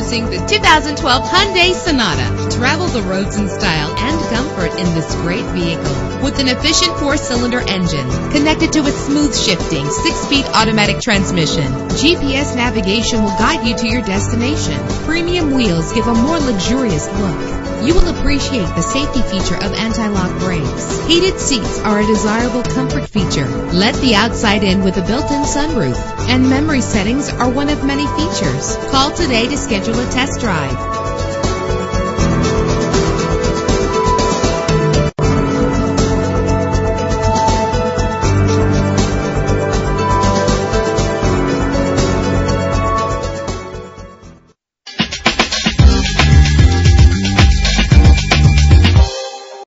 Introducing the 2012 Hyundai Sonata. Travel the roads in style and comfort in this great vehicle. With an efficient 4-cylinder engine connected to a smooth shifting 6-speed automatic transmission, GPS navigation will guide you to your destination. Premium wheels give a more luxurious look. You will appreciate the safety feature of anti-lock brakes. Heated seats are a desirable comfort feature. Let the outside in with a built-in sunroof. And memory settings are one of many features. Call today to schedule a test drive.